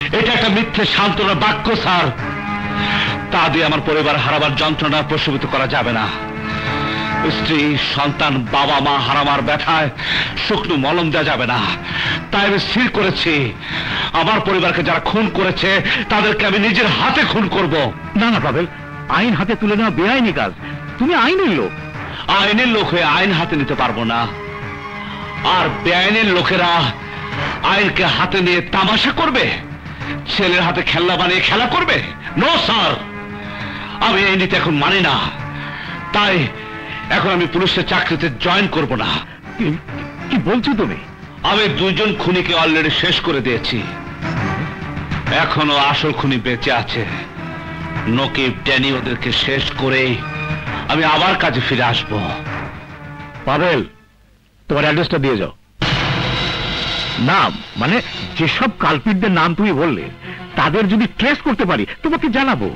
এটা একটা মিথ্যে সান্ত্বনার বাক্য স্যার। তা দিয়ে আমার পরিবার হারাবার যন্ত্রণা প্রশমিত করা যাবে না। স্ত্রী, সন্তান, বাবা মা হারাবার ব্যথায় শুকনো মলম দেওয়া যাবে না। তাই আমি স্থির করেছি, আমার পরিবারকে যারা খুন করেছে তাদেরকে আমি নিজের হাতে খুন করব। না না পাবেল, আইন হাতে তুলে নেওয়া বেআইনি কাজ। তুমি আইনের লোক। আইনের লোক হয়ে আইন হাতে নিতে পারবো না, আর বেআইনের লোকেরা আইনকে হাতে নিয়ে তামাশা করবে, ছেলের হাতে খেলনা বানিয়ে খেলা করবে। নো স্যার, আমি এই নীতি এখন মানি না। তাই এখন আমি পুলিশের চাকরিতে জয়েন করব না। কি বলছো তুমি? আমি 2 জন খুনিকে অলরেডি শেষ করে দিয়েছি, এখনো আসল খুনি বেঁচে আছে। নকিব, ড্যানি ওদেরকে শেষ করে আমি আবার কাজে ফিরে আসব। পাবেল, তোমার অ্যাড্রেসটা দিয়ে যাও। নাম মানে যেসব কালপিটদের নাম তুমি বললে তাদের যদি ট্রেস করতে পারি তোমাকে জানাবো।